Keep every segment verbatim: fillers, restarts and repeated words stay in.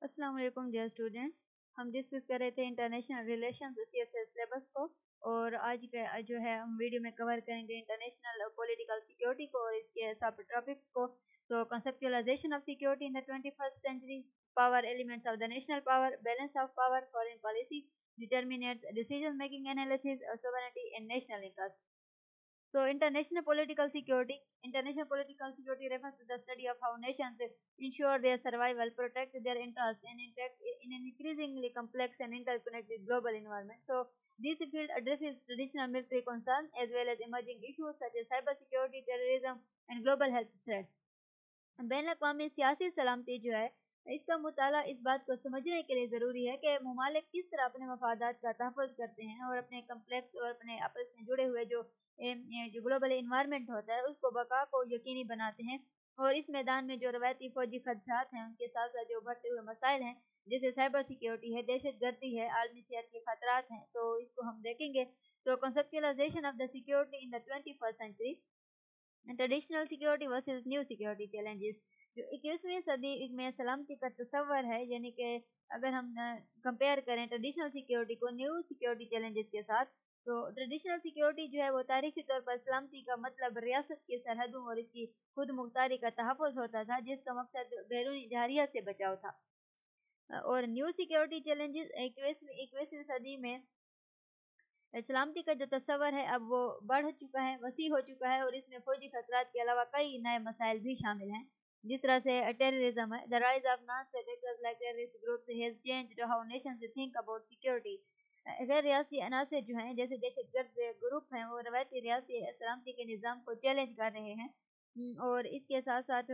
अस्सलाम वालेकुम dear students. हम डिस्कस कर रहे थे international relations C S S syllabus को, और आज के जो है हम वीडियो में कवर करेंगे इंटरनेशनल पॉलिटिकल सिक्योरिटी को और इसके सब टॉपिक्स को। तो conceptualisation of security in the twenty first century, power elements of the national power, balance of power, foreign policy, determinants decision making analysis, sovereignty and national interest. So international political security. International political security refers to the study of how nations ensure their survival, protect their interests, and interact in an increasingly complex and interconnected global environment. So this field addresses traditional military concerns as well as emerging issues such as cybersecurity, terrorism, and global health threats. बैन अवी सियासी सलामती जो है इसका मुताला इस बात को समझने के लिए ज़रूरी है कि ममालिक किस तरह अपने मफादात का तहफ़्फ़ुज़ करते हैं और अपने कम्प्लेक्स और अपने आपस में जुड़े हुए जो जो ग्लोबल इन्वायरमेंट होता है उसको बका को यकीनी बनाते हैं। और इस मैदान में जो रवायती फौजी खदशात हैं उनके साथ साथ जो उभरते हुए मसाइल हैं जैसे साइबर सिक्योरिटी है, दहशत गर्दी है, आलमी सेहत के खतरात हैं, तो इसको हम देखेंगे। तो conceptualisation of the security in the twenty first century, traditional security versus new security challenges. जो इक्कीसवीं सदी में सलामती का तस्वर है, यानी कि अगर हम कंपेयर करें ट्रेडिशनल सिक्योरिटी को न्यू सिक्योरिटी चैलेंजेस के साथ, तो ट्रेडिशनल सिक्योरिटी जो है वो तारीखी तौर पर सलामती का मतलब रियासत की सरहदों और इसकी खुद मुख्तारी का तहफ़्फ़ुज़ होता था, जिसका मकसद बैरूनी जहरिया से बचाव था। और न्यू सिक्योरिटी चैलेंजेस इक्कीसवीं इक्कीसवीं सदी में सलामती का जो तस्वर है अब वो बढ़ चुका है, वसी हो चुका है, और इसमें फौजी खतरात के अलावा कई नए मसाइल भी शामिल हैं, जिस तरह से टेररिज्म है। The rise of non state actors like terrorist groups has changed how nations think about security. गैर रियासी अनासर जो हैं जैसे दहशतगर्द ग्रुप हैं वो रवायती रियासी सलामती के निज़ाम को चैलेंज कर रहे हैं। और इसके साथ साथ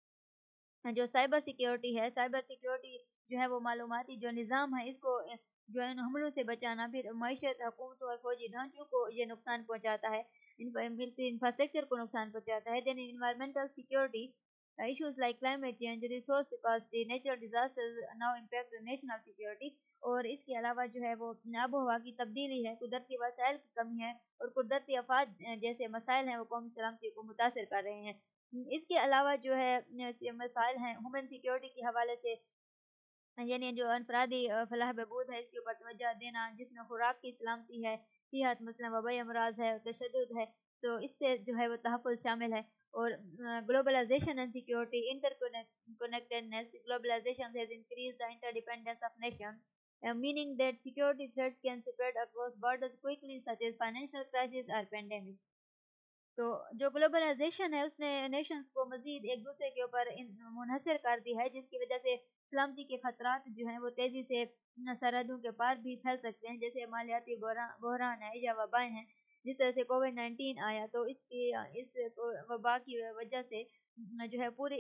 जो साइबर सिक्योरिटी है, साइबर सिक्योरिटी जो है वो मालूमाती जो निज़ाम है इसको जो है हमलों से बचाना, फिर मईशत, हुकूमतों और फौजी ढांचों को ये नुकसान पहुंचाता है, मिलिट्री इंफ्रास्ट्रक्चर को नुकसान पहुंचाता है। Then environmental security, issues like climate change, resource scarcity, natural disasters now impact national security. और इसके अलावा जो है वो आबो हवा की तब्दीली है, कुदरती वसाइल की कमी है, और कुदरती आफात जैसे मसाइल हैं वो कौमी सलामती को मुतासर कर रहे हैं। इसके अलावा जो है मसाइल हैं ह्यूमन सिक्योरिटी के हवाले से, यानी जो अनफरादी फलाह बहबूद है इसके ऊपर तवज्जो देना, जिसमें खुराक की सलामती है, सेहत मसला वबाई अमराज है, तशद्दुद है, तो इससे जो है वो तहफ़्फ़ुज़ शामिल है। और globalisation and security, interconnectedness, globalisation has increased the interdependence of nations, meaning that security threats can spread across borders quickly such as financial crisis और पेंडेमिक। तो जो ग्लोबलाइजेशन है उसने नेशंस को मजीद एक दूसरे के ऊपर मुनहसर कर दी है, जिसकी वजह से सलामती के खतरात जो हैं वो तेज़ी से सरहदों के पार भी फैल सकते हैं, जैसे मालियाती बहरान है या वबाएँ हैं। जिस तरह से कोविड नाइन्टीन आया तो इसकी इस वबा की वजह से जो है पूरी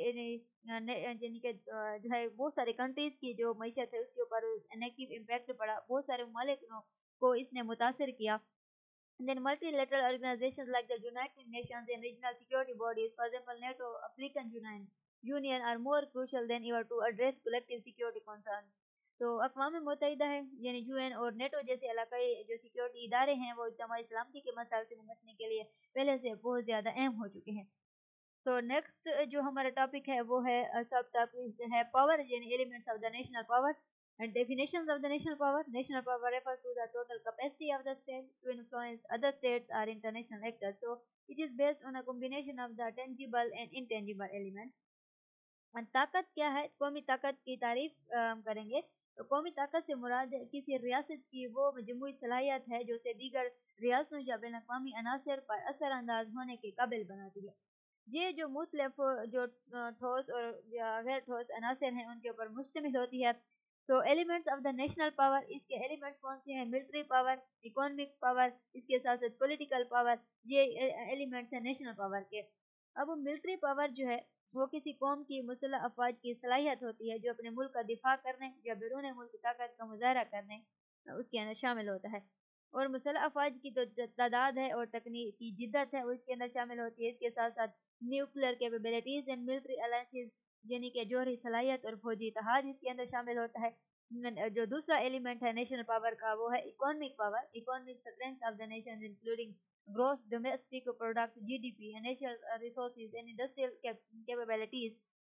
यानी कि जो है बहुत सारी कंट्रीज़ की जो मीशत है उसके ऊपर नेगेटिव इम्पैक्ट पड़ा, बहुत सारे ममालिक को इसने मुतासर किया। Then multilateral organizations like the United Nations and regional security bodies, for example NATO, African Union, Union are more crucial than ever to address collective security concerns. तो अक़वाम मुत्तहिदा है यानी यू एन और नेटो जैसे इलाकाई जो सिक्योरिटी इदारे हैं वो इज्तिमाई सलामती के मसाइल से निपटने के लिए पहले से बहुत ज़्यादा अहम हो चुके हैं। तो नेक्स्ट जो हमारा टॉपिक है वो है सब टॉपिक है पावर, यानी elements of the national power and definitions of the national power. National power refers to the total capacity of the state to influence other states or international actors. So it is based on a combination of the tangible and intangible elements. और ताकत क्या है? कौमी ताकत की तारीफ हम करेंगे तो कौमी ताकत से मुराद किसी रियासत की वो मजमूई सलाहियत है जो उसे दीगर रियासतों या बैन अवी अनासर पर असरअंदाज होने के काबिल बनाती है। ये जो मुख्तलिफ जो ठोस और गैर ठोस अनासर हैं उनके ऊपर मुश्तमिल होती है। तो elements of the national power, इसके एलिमेंट्स कौन से हैं? मिलिट्री पावर, इकोनॉमिक पावर, इसके साथ साथ पॉलिटिकल पावर, ये एलिमेंट्स हैं नेशनल पावर के। अब मिलिट्री पावर जो है वो किसी कौम की मुसल्लह अफवाज की सलाहियत होती है जो अपने मुल्क का दिफा करने या बैरून मुल्क की ताकत का मुजाहरा करने उसके अंदर शामिल होता है। और मुसल्लह अफवाज की जो तादाद है और तकनीकी जिद्दत है वो इसके अंदर शामिल होती है। इसके साथ साथ nuclear capabilities and military alliances, यानी कि जोहरी सलाहियत और फौजी इत्तेहाद इसके अंदर शामिल होता है। जो दूसरा एलिमेंट है नेशनल पावर का वो है economic power, economic strength of the nation including gross domestic product G D P, natural resources and industrial capabilities.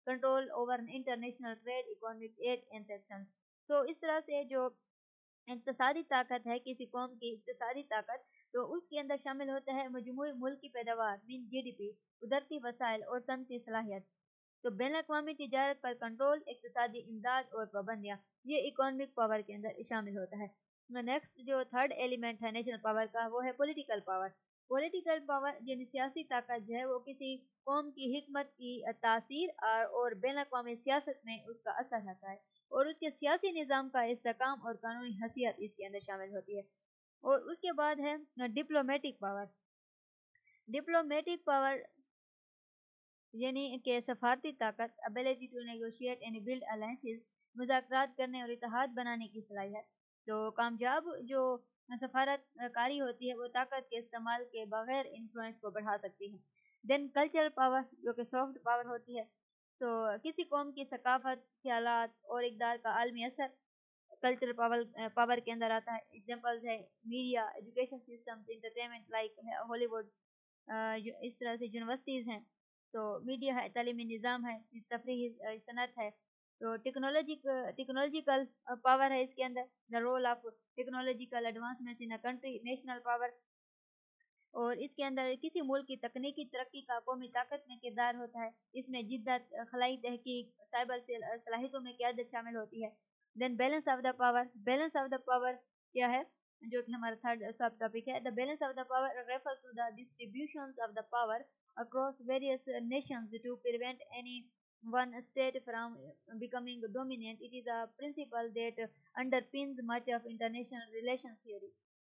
control over international trade, economic aid and sanctions. तो इस तरह से जो इक़्तिसादी ताकत है किसी कौम की इक़्तिसादी ताकत, तो उसके अंदर शामिल होता है मजमूई मुल्क की पैदावार मीन जीडीपी, कुदरती वसाइल और तंत्री सलाहियत। तो बैन अवी तिजारत पर कंट्रोल, इक़्तिसादी इमदाद और पाबंदियाँ, ये इकोनॉमिक पावर के अंदर शामिल होता है। नेक्स्ट जो थर्ड एलिमेंट है नेशनल पावर का, वो है पॉलिटिकल पावर। पॉलिटिकल पावर यानी सियासी ताकत जो है वो किसी कौम की हिकमत की तासीर और बैन अवी सियासत में उसका असर रहता है, और उसके सियासी निज़ाम का इस्तेकाम और कानूनी हैसियत इसके अंदर शामिल होती है। और उसके बाद है डिप्लोमेटिक पावर। डिप्लोमेटिक पावर यानी कि सफारती ताकत, ability to negotiate and build alliances, मुज़ाकरात करने और इत्तेहाद बनाने की सलाहियत। तो कामयाब जो सफारतकारी होती है वो ताकत के इस्तेमाल के बगैर इन्फ्लुएंस को बढ़ा सकती है। देन कल्चरल पावर जो कि सॉफ्ट पावर होती है, तो किसी कौम की सकाफत, ख्यालात और इक़दार का आलमी असर कल्चरल पावर पावर के अंदर आता है। एग्जांपल्स है media, education systems, entertainment like Hollywood, इस तरह से यूनिवर्सिटीज़ हैं। तो मीडिया है, तालीमी निज़ाम है, तफरीही सनत है। तो टेक्नोलॉजी टेक्नोलॉजिकल पावर है इसके अंदर, the role of technological advancement in a country, national power. और इसके अंदर किसी मुल्क की तकनीकी तरक्की का कौमी ताकत में किरदार होता है। इसमें जिद्दत, खलाई तहकीक, साइबर सलाहियतों में क़यादत शामिल होती है। Then balance of the power. Balance of the power क्या है, जो कि हमारा थर्ड सब टॉपिक है। The balance of the power refer to the distribution of the power across various nations to prevent any one state from becoming dominant. It is a principle that underpins much of international relations theory.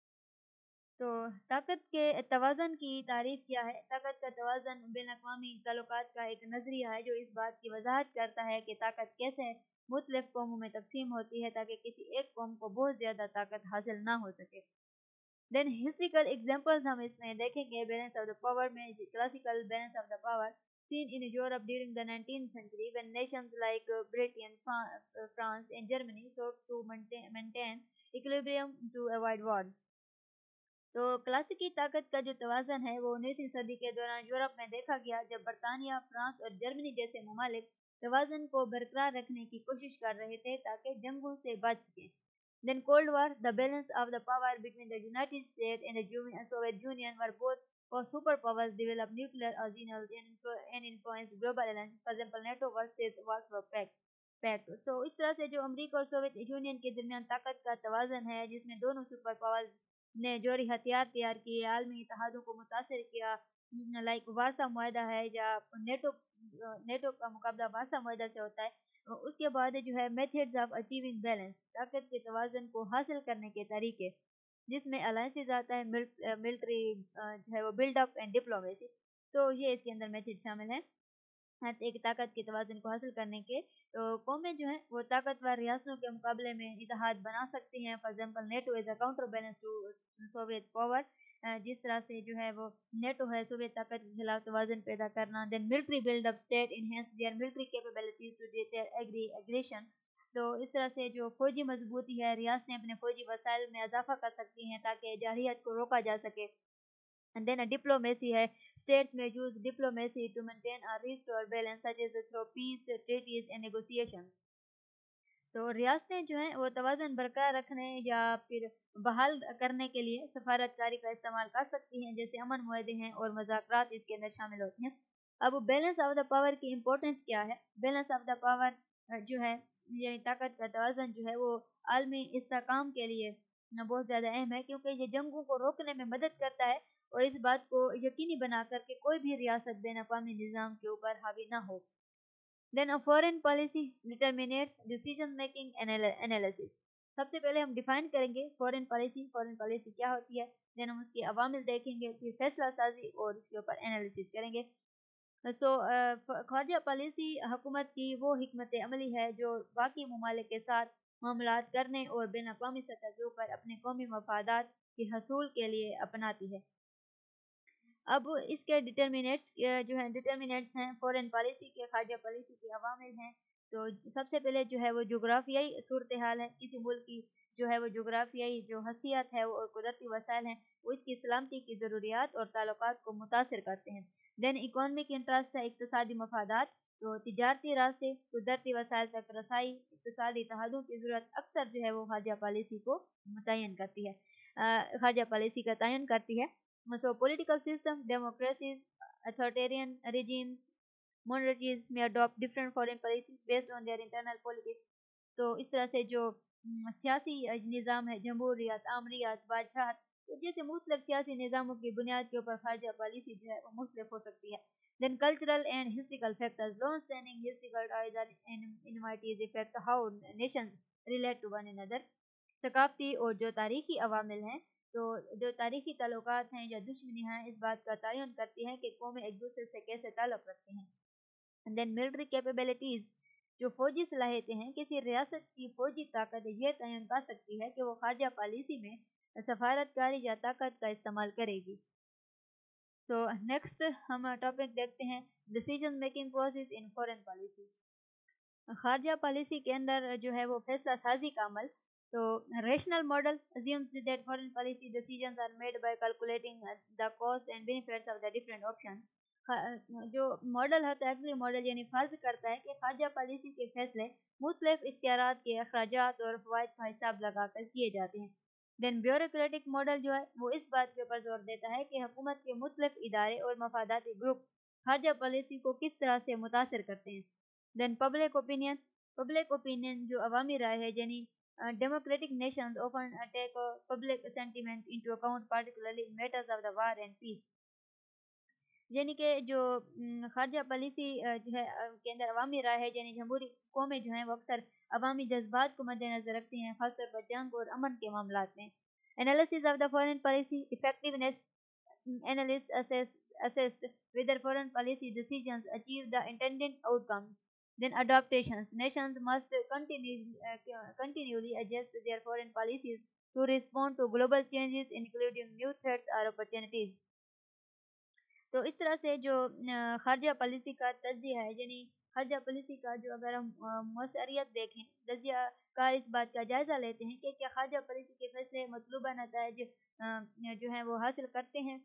तो ताकत के तवाज़न की तारीफ क्या है? ताकत का तवाज़न ban अक़वामी ताल्लुकात का एक नज़रिया है जो इस बात की वजाहत करता है कि ताकत कैसे मुख्तलिफ कौमों में तकसीम होती है ताकि किसी एक कौम को बहुत ज़्यादा ताकत हासिल ना हो सके। देन हिस्ट्रिकल एग्जांपल्स हम इसमें देखेंगे बैलेंस ऑफ द पावर में। Classical balance of the power seen in Europe during the nineteenth century when nations like uh, Britain, Fa- uh, France and Germany sought to maintain, maintain equilibrium to avoid war. तो क्लासिकी ताकत का जो तवाज़न है वो उन्नीसवीं सदी के दौरान यूरोप में देखा गया जब बरतानिया, फ्रांस और जर्मनी जैसे ममालिक तवाज़न को बरकरार रखने की कोशिश कर रहे थे ताकि जंगों से बच सकें। Then Cold War, the balance of the power between the United States and the Soviet Union were both for superpowers developed nuclear arsenals and influenced global alliances. For example, NATO versus Warsaw Pact. Pact. So इस तरह से जो America और Soviet union के दरमियान ताकत का तवाज़न है जिसमें दोनों सुपर पावर्स ने जोरी हथियार तैयार किए, आलमी इत्तेहादों को मुतासर किया, लाइक वारसा मुआहदा है या नेटो नेटो का मुकाबला वारसा मुआहदा से होता है। उसके बाद जो है मेथड्स ऑफ अचीविंग बैलेंस, ताकत के तवाज़न को हासिल करने के तरीके, जिसमें अलायंसेस आता है, मिलिट्री जो है वो बिल्डअप एंड डिप्लोमेसी। तो ये इसके अंदर मेथड शामिल हैं एक ताकत के तवाज़न को हासिल करने के। तो कौमें जो हैं वो ताकतवर रियासतों के मुकाबले में इत्तेहाद बना सकती हैं। For example NATO is a counter balance to Soviet power, जिस तरह से जो है वो नेटो है सोवियत ताकत के खिलाफ तवाज़न पैदा करना। Then military buildup, state enhance their military capabilities to deter aggre aggression. तो इस तरह से जो फौजी मजबूती है, रियासतें अपने फौजी वसाइल में इजाफा कर सकती हैं ताकि जारहियत को रोका जा सके। एंड देन डिप्लोमेसी है, states may use diplomacy to maintain a restore balance such as through peace treaties and negotiations. तो रियासतें जो हैं वो तवाज़न बरकरार रखने या फिर बहाल करने के लिए सफारतकारी का इस्तेमाल कर सकती हैं, जैसे अमन मुआहदे हैं और मज़ाकरात इसके अंदर शामिल होते हैं। अब बैलेंस ऑफ द पावर की इम्पोर्टेंस क्या है? बैलेंस ऑफ द पावर जो है यानी ताकत का तवाज़न जो है वो आलमी इस्तेकाम के लिए बहुत ज़्यादा अहम है, क्योंकि ये जंगों को रोकने में मदद करता है और इस बात को यकीनी बना कर के कोई भी रियासत बैन अक़वामी निज़ाम के ऊपर हावी ना हो। Then a foreign policy determinates decision making analysis. सबसे पहले हम डिफाइन करेंगे फॉरेन पॉलिसी, फॉरेन पॉलिसी क्या होती है, देन हम उसकी अवामिल देखेंगे, फिर फैसला साजी और उसके ऊपर एनालिसिस करेंगे। सो खारजा पॉलिसी हुकूमत की वो हिकमत अमली है जो बाकी ममालिक के साथ मामलात करने और बैन अक़वामी सतह के ऊपर अपने कौमी मफादात के हसूल के लिए अपनाती है। अब इसके डिटर्मिनेट्स जो हैं डिटर्मिनेट्स हैं फॉरेन पॉलिसी के, खारजा पॉलिसी के अवामिल हैं। तो सबसे पहले जो है वो जोग्राफियाई सूरत हाल है, किसी मुल्क की जो है वो जोग्राफियाई जो हसीयत है वो और कुदरती वसाइल हैं वो इसकी सलामती की ज़रूरियात और ताल्लुकात को मुतासर करते हैं। देन इकोनॉमिक इंटरेस्ट है, इक़्तिसादी मफादात, तो तिजारती रास्ते, कुदरती वसाइल तक रसाई, इक़्तिसादी तहज़्ज़ुब की ज़रूरत अक्सर जो है वो खारजा पॉलिसी को मुतय्यन करती है, अ, खारजा पॉलिसी का तयन करती है। So political system, democracies, authoritarian regimes, monarchies may adopt different foreign policies based on their internal politics। तो इस तरह से जो अम, सियासी निज़ाम है, जमहूरियत, आमरीत, बादशाहत, तो जैसे मुख्तलिफ सियासी निज़ामों की बुनियाद के ऊपर खारजा पॉलिसी जो है वो मुख्तलिफ हो सकती है। Then cultural and historical factors, long standing historical ties and enmities effect how nations relate to one another. सकाफती और जो तारीखी अवामिल हैं, तो जो तारीखी ताल्लुकात हैं या दुश्मनी हैं, इस बात का तयन करती हैं कि कौमें एक दूसरे से कैसे ताल्लुक़ रखते हैं। एंड देन मिलिट्री कैपेबिलिटीज़, जो फौजी सलाहियतें हैं, किसी रियासत की फौजी ताकत ये तयन कर सकती है कि वो खारजा पॉलिसी में सफारतकारी या ताकत का इस्तेमाल करेगी। तो नेक्स्ट हम टॉपिक देखते हैं, decision making process in foreign policy. खारजा पॉलिसी के अंदर जो है वो फैसला साजी का अमल। तो rational model assumes that foreign policy decisions are made by calculating the cost and benefits of the different options। जो मॉडल होता है, एक्चुअली मॉडल यानी फर्ज करता है कि खारजा पॉलिसी के फैसले मुख्तलिफ इख्तियारात के अखराजात और फवाइद का हिसाब लगाकर किए जाते हैं। देन ब्यूरोक्रेटिक मॉडल जो है वो इस बात के ऊपर जोर देता है कि हुकूमत के मुख्तलिफ इदारे और मफादाती ग्रुप खारजा पॉलिसी को किस तरह से मुतासर करते हैं। Then public opinion, public opinion जो अवामी राय है, यानी democratic nations often take public sentiment into account, particularly in matters of the war and peace. यानी कि जो खारजा पॉलिसी जो है के अंदर अवामी राय है, यानी जमहूरी कौमें जो हैं वो अक्सर अवामी जज्बात को मद्देनजर रखती हैं, खासतौर पर जंग और अमन के मामलात में। Analysis of the foreign policy effectiveness, analyst assess assessed whether foreign policy decisions achieve the intended outcomes। Then adaptations, nations must continue, uh, continually adjust their foreign policies to respond to global changes including new threats or opportunities। तो इस तरह से जो खारजा policy का तज्जिया है, यानी खारजा policy का जो अगर हम मौसरियत देखें, तज्जिया का इस बात का जायज़ा लेते हैं कि क्या खारजा पॉलिसी के फैसले मतलूबा नताइज जो हैं वो हासिल करते हैं।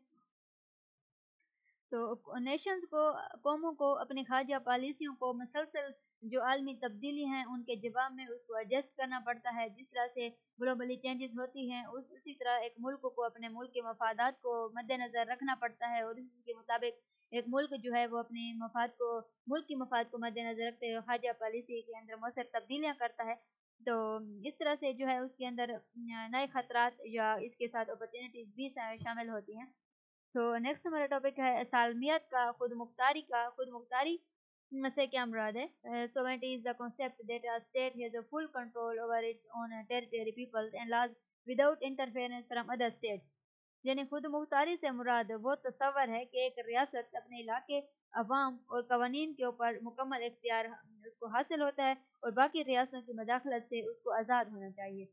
तो नेशंस को, कौमों को अपनी खारजा पॉलिसियों को मुसलसल जो आलमी तब्दीली हैं उनके जवाब में उसको एडजस्ट करना पड़ता है। जिस तरह से ग्लोबली चेंजेस होती हैं उस उसी तरह एक मुल्क को अपने मुल्क के मफादात को मद्देनज़र रखना पड़ता है और इसके मुताबिक एक मुल्क जो है वो अपने मफाद को, मुल्क की मफाद को मद्देनज़र रखते हुए खारजा पॉलिसी के अंदर मौसर तब्दीलियाँ करता है। तो इस तरह से जो है उसके अंदर नए ख़तरात या इसके साथ अपॉर्चुनिटीज़ भी शामिल होती हैं। तो नेक्स्ट हमारा टॉपिक है सालमियत का खुद मुख्तारी का खुद मुख्तारी से क्या मुराद है। Sovereignty is the concept that a state has a full control over its own territory, peoples and laws without interference from other states. यानी खुद मुख्तारी से मुराद वो तस्वर है कि एक रियासत अपने इलाके, अवाम और कवानीन के ऊपर मुकम्मल इख्तियार उसको हासिल होता है और बाकी रियासतों की मदाखलत से उसको आज़ाद होना चाहिए।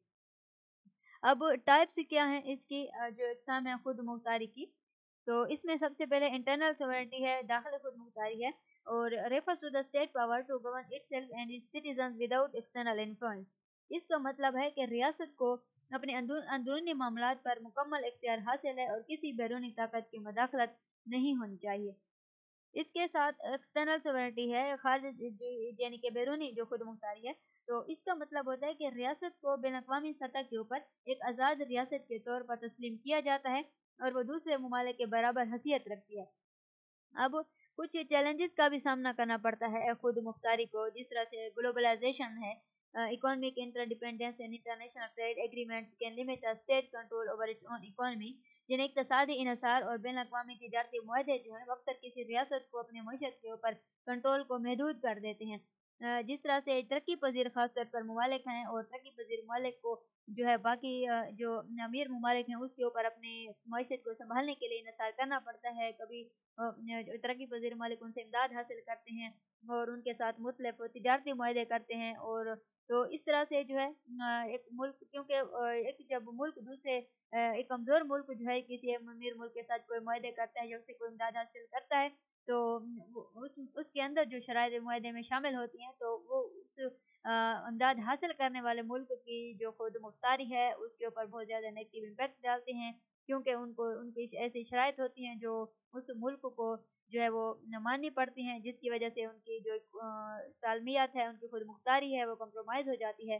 अब टाइप्स क्या हैं इसकी, जो इकसाम है खुद मुख्तारी की। तो इसमें सबसे पहले इंटरनल सोवरेनिटी है, दाखिली खुद मुख्तारी है और refers to the state power to govern itself and its citizens without external influence. इसका मतलब है कि रियासत को अपने अंदरूनी मामलात पर मुकम्मल इख्तियार हासिल है और किसी बैरूनी ताकत की मदाखलत नहीं होनी चाहिए। इसके साथ एक्सटर्नल सोवरेनिटी है, खारिज यानी कि बैरूनी जो खुद मुख्तारी है। तो इसका मतलब होता है कि रियासत को बैनुल-अक़वामी सतह के ऊपर एक आज़ाद रियासत के तौर पर तस्लीम किया जाता है और वो दूसरे ममालिक के बराबर हैसियत रखती है। अब कुछ चैलेंजेस का भी सामना करना पड़ता है खुद मुख्तारी को, जिस तरह से ग्लोबलाइजेशन है, economic interdependence and international trade agreements can limit the state control over its own economy. जिन्हें इक़्तिसादी इन्हिसार और बैनुल-अक़वामी तिजारती मुआहदे जो है अक्सर किसी रियासत को अपनी मईशत के ऊपर कंट्रोल को महदूद कर देते हैं। जिस तरह से तरक्की पजीर खास तौर पर ममालिक हैं और तरक्की पजीर ममालिक को जो है बाकी जो अमीर ममालिक हैं उसके ऊपर अपने मईशत को संभालने के लिए इन्हिसार करना पड़ता है। कभी तरक्की पजीर ममालिक उनसे इमदाद हासिल करते हैं और उनके साथ मुख्तलिफ तिजारती मुआहदे करते हैं। और तो इस तरह से जो है एक मुल्क, क्योंकि एक जब मुल्क दूसरे एक कमज़ोर मुल्क जो है किसी अमीर मुल्क के साथ कोई मुआहदे करता है या उससे कोई इमदाद हासिल करता है तो उस उसके अंदर जो शराइत मुआहदे में शामिल होती हैं तो वो उस इमदाद हासिल करने वाले मुल्क की जो खुद मुख्तारी है उसके ऊपर बहुत ज़्यादा नेगेटिव इम्पैक्ट डालते हैं। کیونکہ ان کو ان کی ایسی شرائط ہوتی ہیں جو اس ملک کو جو ہے وہ ماننی پڑتی ہیں، جس کی وجہ سے ان کی جو سالمیت ہے، ان کی خود مختاری ہے، وہ کمپرومائز ہو جاتی ہے۔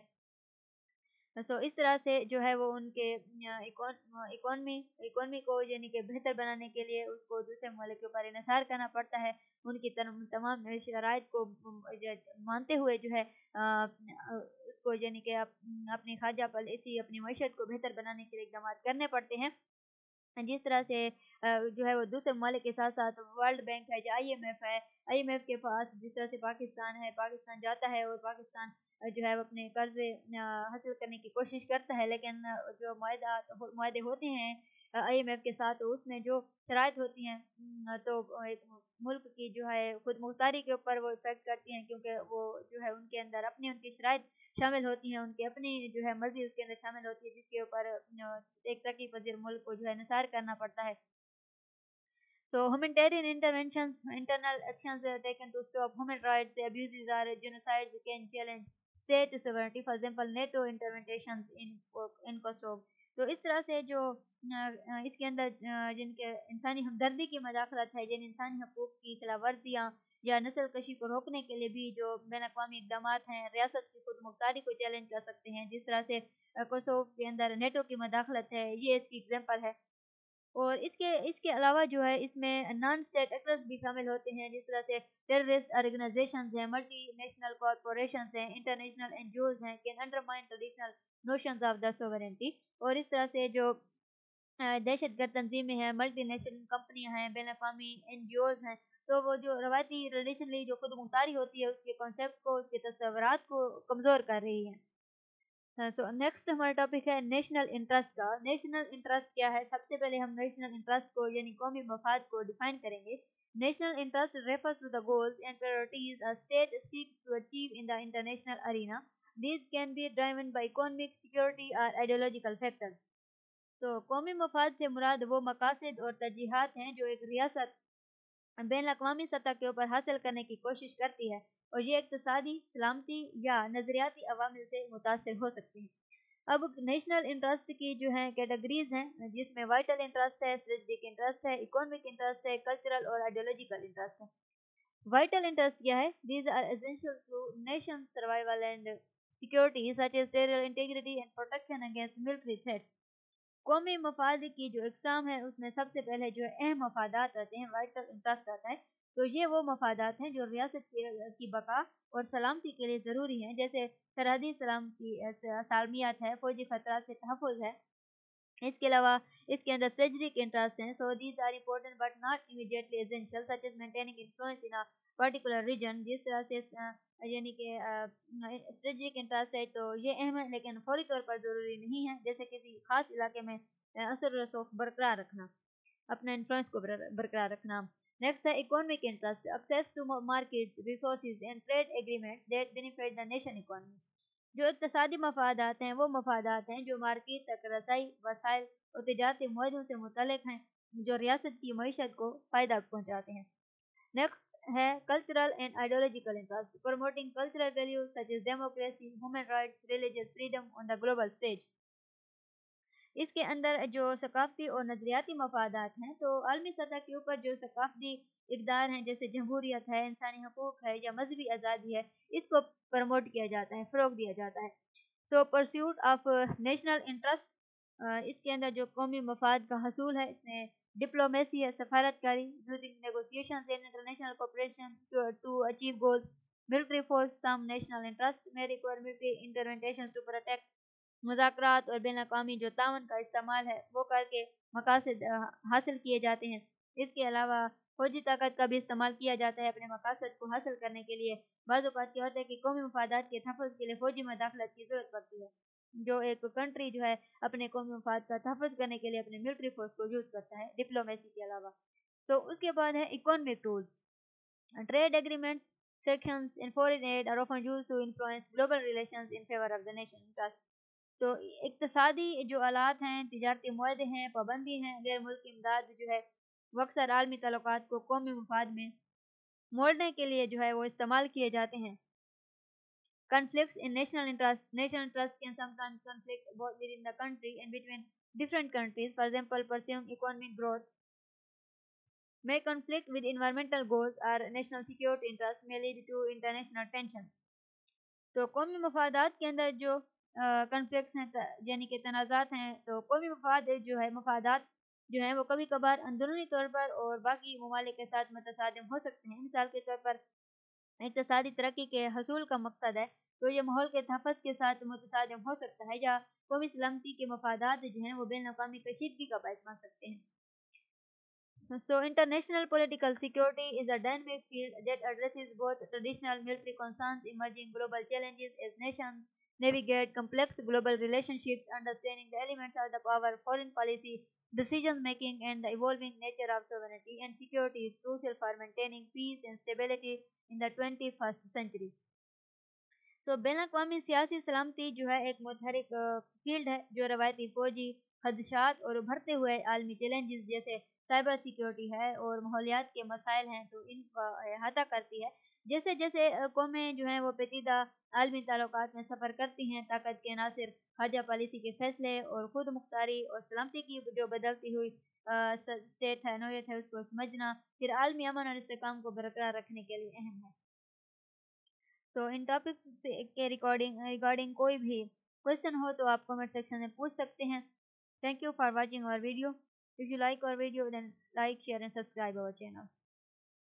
تو اس طرح سے جو ہے وہ ان کے اکانومی اکانومی کو یعنی کہ بہتر بنانے کے لیے اس کو دوسرے ممالک کے اوپر انحصار کرنا پڑتا ہے، ان کی تمام شرائط کو مانتے ہوئے جو ہے اس کو یعنی کہ اپنی خارجہ پالیسی اپنی معیشت کو بہتر بنانے کے لیے اقدامات کرنے پڑتے ہیں، جس طرح سے جو ہے وہ دوسرے ممالک کے ساتھ ساتھ ورلڈ بینک ہے، جو آئی ایم ایف ہے، آئی ایم ایف کے پاس جس طرح سے پاکستان ہے، پاکستان جاتا ہے اور پاکستان جو ہے وہ اپنے قرضے حاصل کرنے کی کوشش کرتا ہے، لیکن جو معاہدات معاہدے ہوتے ہیں آئی ایم ایف کے ساتھ اس میں جو شرائط ہوتی ہیں تو ایک ملک کی جو ہے خود مختاری کے اوپر وہ افیکٹ کرتی ہیں، کیونکہ وہ جو ہے ان کے اندر اپنی ان کی شرائط شامل ہوتی ہیں، ان کی اپنی جو ہے مرضی اس کے اندر شامل ہوتی ہے، جس کے اوپر ایک ترقی پذیر ملک کو جو ہے انحصار کرنا پڑتا ہے۔ So humanitarian interventions, internal actions are taken to stop human rights abuses or genocides can challenge state sovereignty. For example, NATO interventions in in Kosovo. تو اس طرح سے جو اس کے اندر جن کے انسانی ہمدردی کی مداخلت ہے، جن انسانی حقوق کی خلاف ورزیاں یا نسل کشی کو روکنے کے لیے بھی جو بین الاقوامی اقدامات ہیں، ریاست کی خود مختاری کو چیلنج کر سکتے ہیں، جس طرح سے کوسوو کے اندر نیٹو کی مداخلت ہے، یہ اس کی ایگزامپل ہے۔ اور اس کے اس کے علاوہ جو ہے اس میں نان اسٹیٹ ایکٹرز بھی شامل ہوتے ہیں، جس طرح سے ٹیررسٹ آرگنائزیشنز ہیں، ملٹی نیشنل کارپوریشنز ہیں، انٹرنیشنل این جی اوز ہیں، can undermine traditional notions of the sovereignty. اور اس طرح سے جو دہشت گرد تنظیمیں ہیں، ملٹی نیشنل کمپنیاں ہیں، بین الاقوامی این جی اوز ہیں، تو وہ جو روایتی ٹریڈیشنلی جو خود مختاری ہوتی ہے اس کے کانسیپٹ کو، اس کے تصورات کو کمزور کر رہی ہے۔ سو نیکسٹ ہمارا ٹاپک ہے نیشنل انٹرسٹ کا۔ نیشنل انٹرسٹ کیا ہے؟ سب سے پہلے ہم نیشنل انٹرسٹ کو یعنی قومی مفاد کو ڈیفائن کریں گے۔ National interest refers to the goals and priorities a state seeks to achieve in the international arena. These can be driven by economic, security or ideological factors. تو قومی مفاد سے مراد وہ مقاصد اور ترجیحات ہیں جو ایک ریاست بین الاقوامی سطح کے اوپر حاصل کرنے کی کوشش کرتی ہے، اور یہ اقتصادی، سلامتی یا نظریاتی عوامل سے متاثر ہو سکتے ہیں۔ اب نیشنل انٹرسٹ کی جو ہیں کیٹیگریز ہیں، جس میں وائٹل انٹرسٹ ہے، اسٹریٹجک انٹرسٹ ہے، اکانومک انٹرسٹ ہے، کلچرل اور آئیڈیولوجیکل انٹرسٹ ہے۔ وائٹل انٹرسٹ کیا ہے؟ These are essential to nation survival and security such as territorial integrity and protection against military threats. قومی مفاد کی جو اقسام ہے اس میں سب سے پہلے جو اہم مفادات آتے ہیں، وائٹل انٹرسٹ آتا ہے۔ تو یہ وہ مفادات ہیں جو ریاست کی بقا اور سلامتی کے لیے ضروری ہیں، جیسے سرحدی سلام کی سالمیت ہے، فوجی خطرات سے تحفظ ہے۔ اس کے علاوہ اس کے اندر اسٹریٹجک انٹرسٹ ہیں، so these are important but not immediately essential such as maintaining influence in a particular region. جس طرح سے یعنی کہ اسٹریٹجک انٹرسٹ ہے تو یہ اہم ہے لیکن فوری طور پر ضروری نہیں ہے، جیسے کسی خاص علاقے میں اثر و رسوخ برقرار رکھنا، اپنا انفلوئنس کو برقرار رکھنا۔ نیکسٹ ہے economic interest, access to markets, resources and trade agreements that benefit the nation economy. جو اقتصادی مفادات ہیں وہ مفادات ہیں جو مارکیٹ تک رسائی، وسائل اور تجارتی معاہدوں سے متعلق ہیں جو ریاست کی معیشت کو فائدہ پہنچاتے ہیں۔ نیکسٹ ہے cultural and ideological interest, promoting cultural values such as democracy, human rights, religious freedom on the global stage. اس کے اندر جو ثقافتی اور نظریاتی مفادات ہیں تو عالمی سطح کے اوپر جو ثقافتی اقدار ہیں جیسے جمہوریت ہے، انسانی حقوق ہے یا مذہبی آزادی ہے، اس کو پروموٹ کیا جاتا ہے، فروغ دیا جاتا ہے۔ So pursuit of national interest, اس کے اندر جو قومی مفاد کا حصول ہے اس میں ڈپلومیسی ہے، سفارت کاری، using negotiations and international cooperation to achieve goals, military force, some national interest may require military intervention to protect, مذاکرات اور بین الاقوامی جو تعاون کا استعمال ہے وہ کر کے مقاصد حاصل کیے جاتے ہیں۔ اس کے علاوہ فوجی طاقت کا بھی استعمال کیا جاتا ہے اپنے مقاصد کو حاصل کرنے کے لیے۔ بعض اوقات کیا ہوتا ہے کہ قومی مفادات کے تحفظ کے لیے فوجی مداخلت کی ضرورت پڑتی ہے، جو ایک کنٹری جو ہے اپنے قومی مفاد کا تحفظ کرنے کے لیے اپنے ملٹری فورس کو یوز کرتا ہے ڈپلومیسی کے علاوہ۔ تو اس کے بعد ہے economic tools, trade agreements, sanctions and foreign aid are often used to influence global relations in favour of the nation interest. تو اقتصادی جو آلات ہیں، تجارتی معاہدے ہیں، پابندی ہیں، غیر ملکی امداد جو ہے وہ اکثر عالمی تعلقات کو قومی مفاد میں موڑنے کے لیے جو ہے وہ استعمال کیے جاتے ہیں۔ Conflicts in national interest. National interest can sometimes conflict both within the country and between different countries. For example, pursuing economic growth may conflict with environmental goals or national security interests may lead to international tensions. तो कौमी मफादात के अंदर जो conflicts हैं यानी कि तनाज़ात हैं, तो कौमी मफाद जो है मफादात जो हैं वो कभी कभार अंदरूनी तौर पर और बाकी ममालिक के साथ मुतसादिम हो सकते हैं। मिसाल के तौर पर इक़्तिसादी तरक्की के हसूल का मकसद है तो ये माहौल के तहफ़्फ़ुज़ के साथ मुतसादिम हो सकता है, या कौमी सलामती के मफादात जो हैं वो बैनुल-अक़वामी कशीदगी का बाइस बन सकते हैं। So, international political security is a dynamic field that addresses both traditional military concerns, emerging global challenges as nations navigate complex global relationships. Understanding the elements of the power, foreign policy, decision making, and the evolving nature of sovereignty and security is crucial for maintaining peace and stability in the twenty-first century. तो बैनुल-अक़वामी सियासी सलामती जो है एक मुतहरिक field है जो रवायती फौजी खदशात और उभरते हुए आलमी चैलेंजेस जैसे साइबर सिक्योरिटी है और माहौलियात के मसाइल हैं तो इनका अहाता करती है। जैसे जैसे कौमें जो हैं वो पेचीदा आलमी ताल्लुकात में सफ़र करती हैं, ताकत के अनासिर, खारजा पॉलिसी के फैसले और खुद मुख्तारी और सलामती की जो बदलती हुई स्टेट है नोयत है उसको समझना फिर आलमी अमन और इस्तेहकाम को बरकरार रखने के लिए अहम है। तो इन टॉपिक्स के रिकॉर्डिंग रिगार्डिंग कोई भी क्वेश्चन हो तो आप कमेंट सेक्शन में पूछ सकते हैं। Thank you for watching our video. If you like our video, then like, share and subscribe our channel.